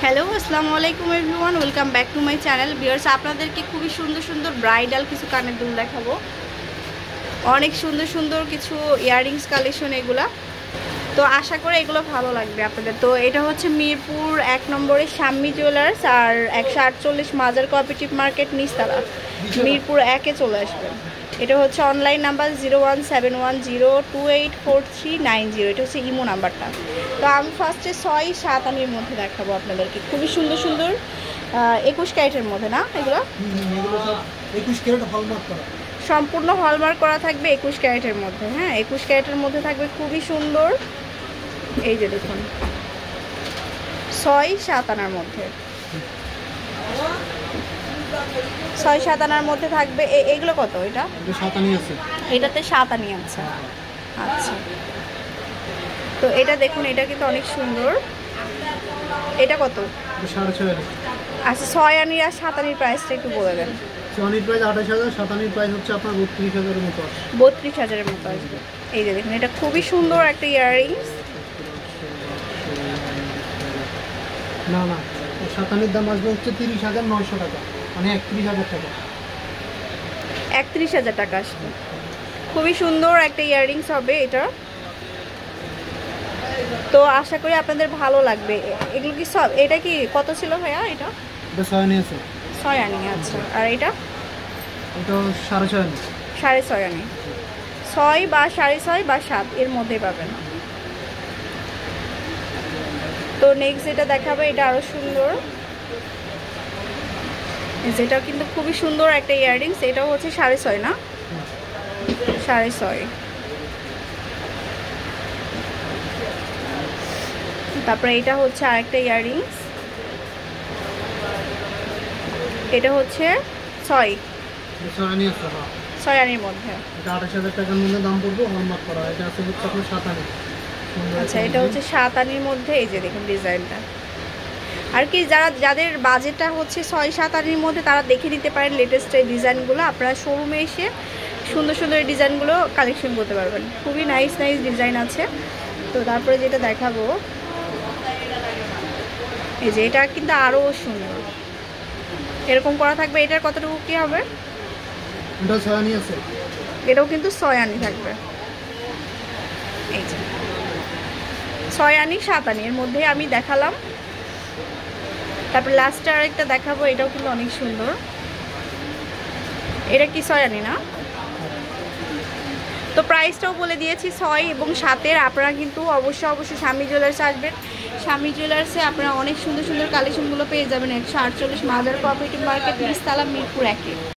Hello আসসালামু আলাইকুম everyone, welcome back to my channel. Viewers, আপনাদেরকে খুবই সুন্দর সুন্দর ব্রাইডাল কিছু কানের দুল দেখাবো। অনেক সুন্দর সুন্দর কিছু ইয়াররিংস কালেকশন এগুলা। তো আশা করি এগুলো ভালো লাগবে আপনাদের। তো এটা হচ্ছে মিরপুর 1 নম্বরে শাম্মী জুয়েলার্স আর 148 মাজার কোঅপারেটিভ মার্কেট নিচতলা, মিরপুর 1-এ চলে আসবেন। এটা হচ্ছে অনলাইন নাম্বার 0171028439। এটা হচ্ছে ইমো নাম্বারটা। তো আমি ফার্স্টে 6-7 আনির মধ্যে দেখাবো আপনাদেরকে। খুবই সুন্দর সুন্দর 21 ক্যারেটের মধ্যে না এগুলো? সব 21 ক্যারেট হলমার্ক করা, সম্পূর্ণ হলমার্ক করা থাকবে 21 ক্যারেটের মধ্যে। হ্যাঁ, 21 ক্যারেটের মধ্যে থাকবে, খুবই সুন্দর। এই যে দেখুন 6-7 আনার মধ্যে, 6-7 আনার মধ্যে থাকবে। এগুলো কত? এটা 7 আনি আছে, এটাতে 7 আনি আছে। আচ্ছা, তো এটা দেখুন, এটা কিন্তু অনেক সুন্দর। এটা কত? 6.5 আনি। আচ্ছা, 6 আনি আর 7 আনির প্রাইসটা একটু বলে দেন। 6 আনির প্রাইস 28,000, 7 আনির প্রাইস হচ্ছে আপনার 32,000 এর মতো আসবে। 32,000 এর মতো আসবে। এই যে দেখুন, এটা খুবই সুন্দর একটা ইয়াররিংস। না 7 আনির দাম আসবে হচ্ছে 30,900 টাকা, মানে 31,000 টাকা। 31,000 টাকা আসবে। খুবই সুন্দর একটা ইয়াররিংস হবে এটা। তো আশা করি আপনাদের ভালো লাগবে। এগুলো কি সব? এটা কি কত ছিল ভাইয়া? এটা 6 আনি আছে। 6 আনি আছে। আর এটা 6.5 আনি। 6.5 আনি। 6 বা 6.5 বা 7 এর মধ্যেই পাবেন। তো নেক্সট যেটা দেখাবে, এটা আরো সুন্দর। যেটা কিন্তু খুবই সুন্দর একটা ইয়াররিংস। এটাও হচ্ছে 6.5 না? 6.5। তারপরে এটা হচ্ছে আরেকটা ইয়াররিংস। এটা হচ্ছে 6 আনি আছে। 6 আনির মধ্যে। এটা 28,000 টাকার মধ্যে দাম পড়বে, হলমার্ক করা। এটা আছে হচ্ছে আপনার 7 আনি। আচ্ছা, এটা হচ্ছে 7 আনির মধ্যে। এই যে দেখুন ডিজাইনটা। আর কি, যাদের বাজেটটা হচ্ছে 6-7 আনির মধ্যে, তারা দেখে নিতে পারেন লেটেস্ট এই ডিজাইনগুলো। আপনারা শোরুমে এসে সুন্দর সুন্দর এই ডিজাইনগুলো কালেকশন করতে পারবেন। খুবই নাইস নাইস ডিজাইন আছে। তো তারপরে যেটা দেখাবো, এই যে এটা কিন্তু আরও সুন্দর, এরকম করা থাকবে। এটার কতটুকু কি হবে? এটা 6 আনি আছে। এটাও কিন্তু 6 আনি থাকবে। এই যে 6 আনি 7 আনি এর মধ্যে আমি দেখালাম। তারপর লাস্টে আরেকটা দেখাবো। এটাও কিন্তু অনেক সুন্দর। এটা কি 6 আনি না? তো প্রাইসটাও বলে দিয়েছি 6 এবং 7-এর। আপনারা কিন্তু অবশ্যই শাম্মী জুয়েলার্সে আসবেন। শাম্মী জুয়েলার্সে আপনারা অনেক সুন্দর সুন্দর কালেকশনগুলো পেয়ে যাবেন 148 মাজার কোঅপারেটিভ মার্কেট নিচতলা, মিরপুর 1-এ।